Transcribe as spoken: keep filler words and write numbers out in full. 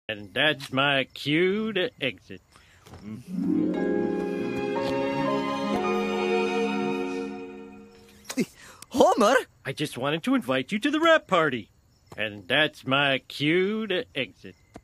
And that's my cue to exit. Homer? I just wanted to invite you to the rap party. And that's my cue to exit.